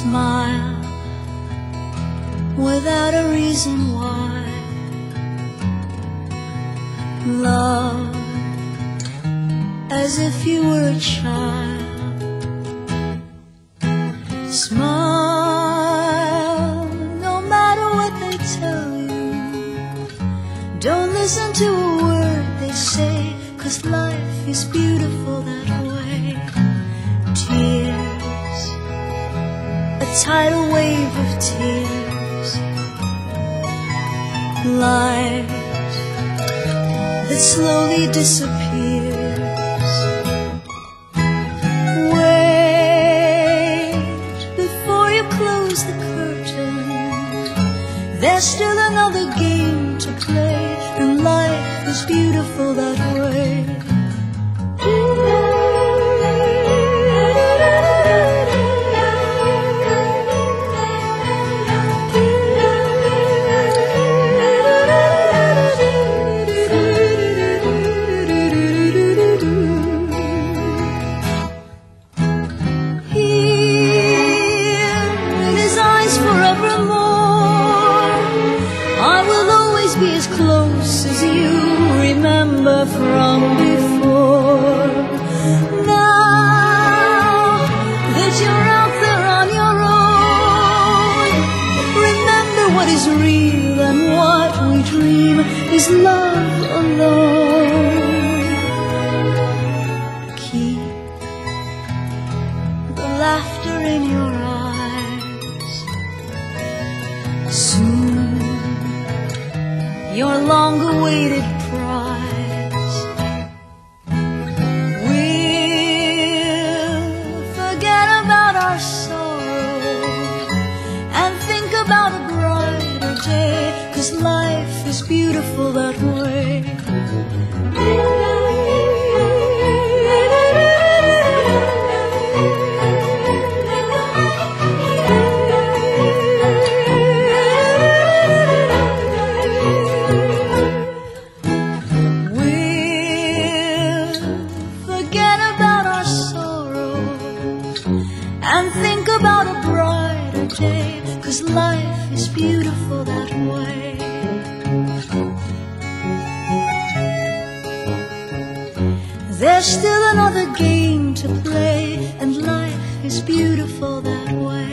smile without a reason why. Love as if you were a child. Smile no matter what they tell you. Don't listen to a word they say, 'cause life is beautiful that way. Tears, a tidal wave of tears. Light that slowly disappears. Wait before you close the curtain. There's still another game to play, and life is beautiful that way. Be as close as you remember from before. Now that you're out there on your own, remember what is real and what we dream is love alone. Keep the laughter in your eyes. Soon your long-awaited prize we'll forget about our sorrow and think about a brighter day, 'cause life is beautiful that way. And think about a brighter day, 'cause life is beautiful that way. There's still another game to play, and life is beautiful that way.